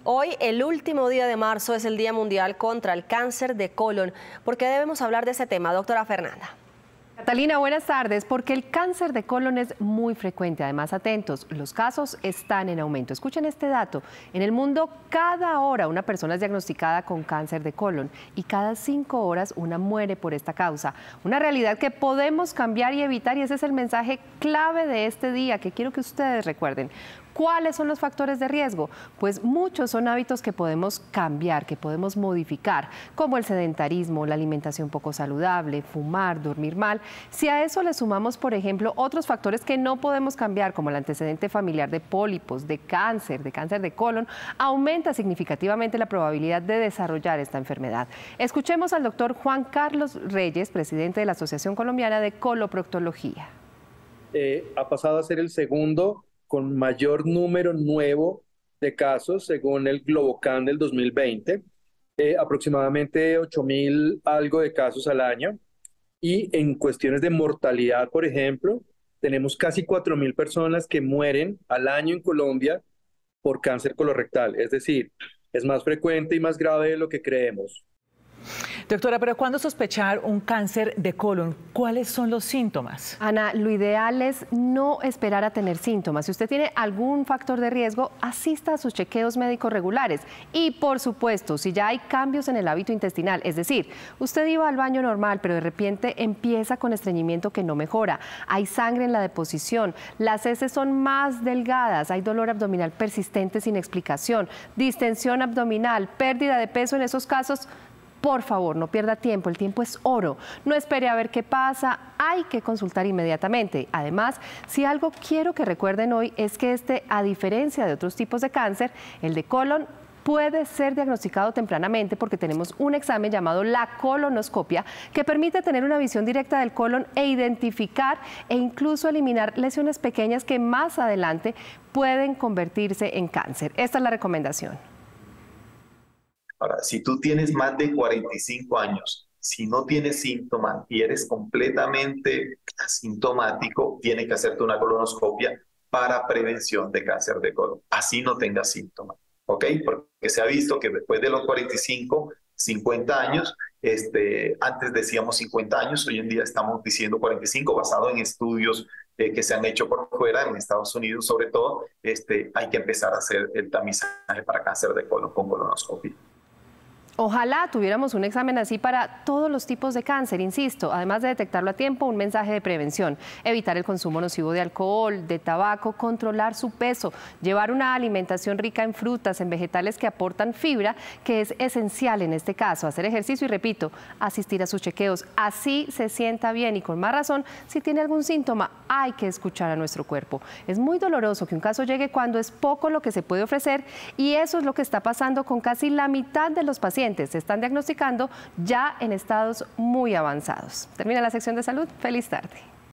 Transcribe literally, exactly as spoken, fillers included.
Hoy, el último día de marzo, es el Día Mundial contra el Cáncer de Colon. ¿Por qué debemos hablar de ese tema, doctora Fernanda? Catalina, buenas tardes. Porque el cáncer de colon es muy frecuente. Además, atentos, los casos están en aumento. Escuchen este dato. En el mundo, cada hora una persona es diagnosticada con cáncer de colon y cada cinco horas una muere por esta causa. Una realidad que podemos cambiar y evitar, y ese es el mensaje clave de este día que quiero que ustedes recuerden. ¿Cuáles son los factores de riesgo? Pues muchos son hábitos que podemos cambiar, que podemos modificar, como el sedentarismo, la alimentación poco saludable, fumar, dormir mal. Si a eso le sumamos, por ejemplo, otros factores que no podemos cambiar, como el antecedente familiar de pólipos, de cáncer, de cáncer de colon, aumenta significativamente la probabilidad de desarrollar esta enfermedad. Escuchemos al doctor Juan Carlos Reyes, presidente de la Asociación Colombiana de Coloproctología. Eh, ha pasado a ser el segundo con mayor número nuevo de casos, según el Globocan del dos mil veinte, eh, aproximadamente ocho mil algo de casos al año. Y en cuestiones de mortalidad, por ejemplo, tenemos casi cuatro mil personas que mueren al año en Colombia por cáncer colorectal. Es decir, es más frecuente y más grave de lo que creemos. Doctora, pero ¿cuándo sospechar un cáncer de colon? ¿Cuáles son los síntomas? Ana, lo ideal es no esperar a tener síntomas. Si usted tiene algún factor de riesgo, asista a sus chequeos médicos regulares. Y, por supuesto, si ya hay cambios en el hábito intestinal, es decir, usted iba al baño normal, pero de repente empieza con estreñimiento que no mejora, hay sangre en la deposición, las heces son más delgadas, hay dolor abdominal persistente sin explicación, distensión abdominal, pérdida de peso en esos casos, por favor, no pierda tiempo, el tiempo es oro. No espere a ver qué pasa, hay que consultar inmediatamente. Además, si algo quiero que recuerden hoy es que este, a diferencia de otros tipos de cáncer, el de colon puede ser diagnosticado tempranamente porque tenemos un examen llamado la colonoscopia que permite tener una visión directa del colon e identificar e incluso eliminar lesiones pequeñas que más adelante pueden convertirse en cáncer. Esta es la recomendación. Ahora, si tú tienes más de cuarenta y cinco años, si no tienes síntomas y eres completamente asintomático, tienes que hacerte una colonoscopia para prevención de cáncer de colon. Así no tengas síntomas, ¿ok? Porque se ha visto que después de los cuarenta y cinco, cincuenta años, este, antes decíamos cincuenta años, hoy en día estamos diciendo cuarenta y cinco, basado en estudios eh, que se han hecho por fuera, en Estados Unidos sobre todo, este, hay que empezar a hacer el tamizaje para cáncer de colon con colonoscopia. Ojalá tuviéramos un examen así para todos los tipos de cáncer, insisto, además de detectarlo a tiempo, un mensaje de prevención, evitar el consumo nocivo de alcohol, de tabaco, controlar su peso, llevar una alimentación rica en frutas, en vegetales que aportan fibra, que es esencial en este caso, hacer ejercicio y, repito, asistir a sus chequeos, así se sienta bien y con más razón, si tiene algún síntoma, hay que escuchar a nuestro cuerpo. Es muy doloroso que un caso llegue cuando es poco lo que se puede ofrecer y eso es lo que está pasando con casi la mitad de los pacientes. Se están diagnosticando ya en estados muy avanzados. Termina la sección de salud. Feliz tarde.